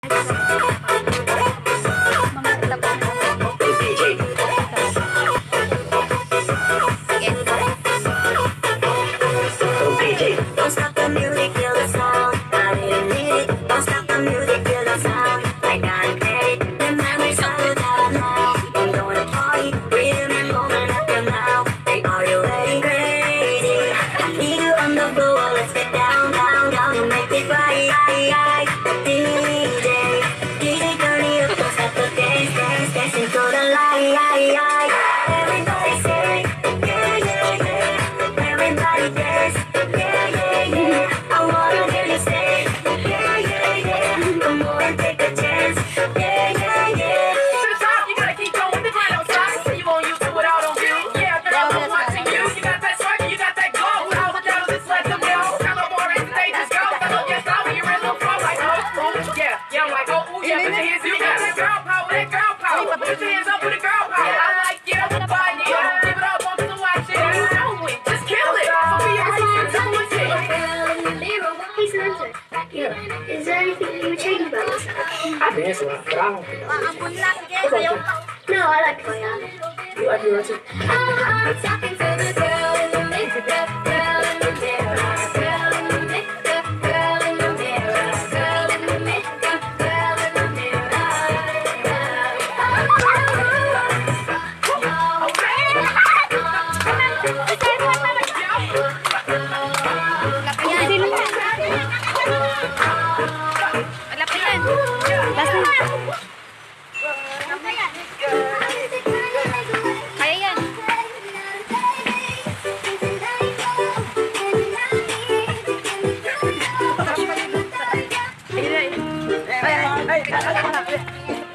Don't stop the music, feel the sound. I didn't need it. Don't stop the music, feel the sound. I gotta get it. The memories all that now. I'm going to party, rhythm and moment after now. Hey, are you ready? Crazy. I need you on the floor. Let's get down, down, down and make it right. DJ, DJ, turn it up. Don't stop the dance, dance, dance into the light. Everybody say, yeah, yeah, yeah. Everybody dance. I wanna hear you say, yeah, yeah, yeah. Come on, take a chance, yeah, yeah, yeah. To the top, you gotta keep going with the grind on top. See you on YouTube with all on view. Yeah, girl, I'm watching you. You got that spark, you got that glow. All the girls just let them know. Come on, boy, and they just go. I love your style when you're in the flow like oh, yeah, yeah, I'm like oh, yeah. Put your hands, you got that girl power, that girl power. Put your hands up with the girl power. I like it, I wanna buy it. Give it up on to watch it. You know it, just kill it. So be a racer, do it. Is there anything you would change about this? I dance a lot, but I don't think No, I like Koyan. you like yours too. I'm talking to the girl in the makeup, girl in the mirror, girl in the makeup, girl in the mirror, girl in the makeup, girl in the Hey,